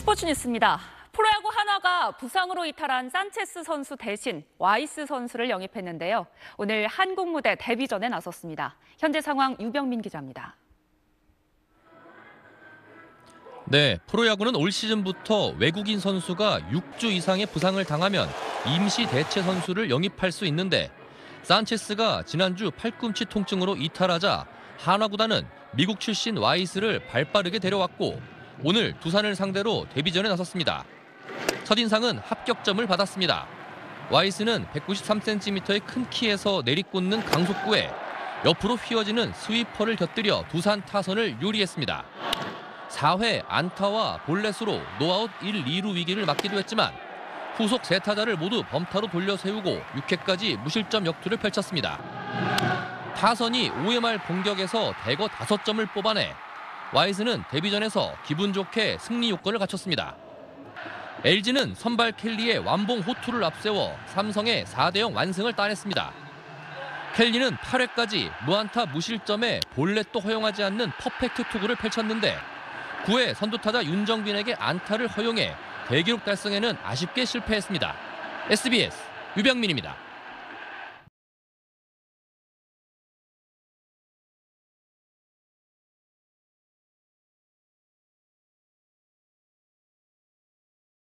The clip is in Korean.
스포츠 뉴스입니다. 프로야구 한화가 부상으로 이탈한 산체스 선수 대신 와이스 선수를 영입했는데요. 오늘 한국 무대 데뷔전에 나섰습니다. 현재 상황 유병민 기자입니다. 네, 프로야구는 올 시즌부터 외국인 선수가 6주 이상의 부상을 당하면 임시 대체 선수를 영입할 수 있는데 산체스가 지난주 팔꿈치 통증으로 이탈하자 한화 구단은 미국 출신 와이스를 발빠르게 데려왔고 오늘 두산을 상대로 데뷔전에 나섰습니다. 첫인상은 합격점을 받았습니다. 와이스는 193cm의 큰 키에서 내리꽂는 강속구에 옆으로 휘어지는 스위퍼를 곁들여 두산 타선을 요리했습니다. 4회 안타와 볼넷으로 노아웃 1, 2루 위기를 맞기도 했지만 후속 3타자를 모두 범타로 돌려 세우고 6회까지 무실점 역투를 펼쳤습니다. 타선이 5회 말 공격에서 대거 5점을 뽑아내 와이스는 데뷔전에서 기분 좋게 승리 요건을 갖췄습니다. LG는 선발 켈리의 완봉 호투를 앞세워 삼성의 4대0 완승을 따냈습니다. 켈리는 8회까지 무안타 무실점에 볼넷도 허용하지 않는 퍼펙트 투구를 펼쳤는데 9회 선두타자 윤정빈에게 안타를 허용해 대기록 달성에는 아쉽게 실패했습니다. SBS 유병민입니다.